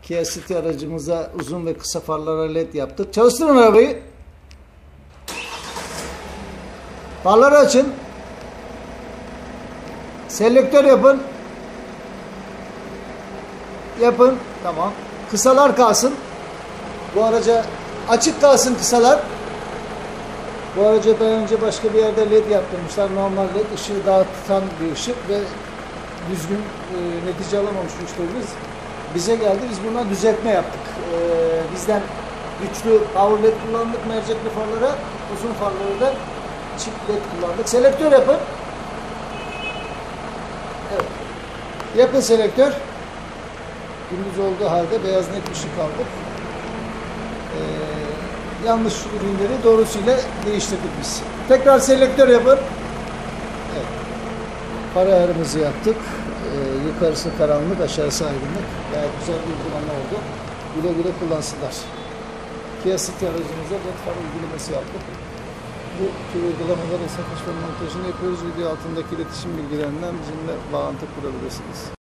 Kia Ceed aracımıza uzun ve kısa farlara led yaptık. Çalıştırın arabayı. Farları açın. Selektör yapın. Yapın. Tamam. Kısalar kalsın. Bu araca açık kalsın kısalar. Bu araca daha önce başka bir yerde led yaptırmışlar. Normal led, ışığı dağıtan bir ışık ve düzgün netice alamamış müşterimiz. Bize geldi. Biz buna düzeltme yaptık. Bizden güçlü power led kullandık mercekli farlara. Uzun farları da çift led kullandık. Selektör yapın. Evet. Yapın selektör. Gündüz olduğu halde beyaz net ışık aldık. Yanlış ürünleri doğrusuyla değiştirdik biz. Tekrar selektör yapın. Evet. Far ayarımızı yaptık. Yukarısı karanlık, aşağısı aydınlık. Gayet güzel bir uygulama oldu. Güle güle kullansınlar. Kia Ceed aracımıza led far uygulaması yaptık. Bu tür uygulamaları satış ve montajını yapıyoruz. Video altındaki iletişim bilgilerinden bizimle bağlantı kurabilirsiniz.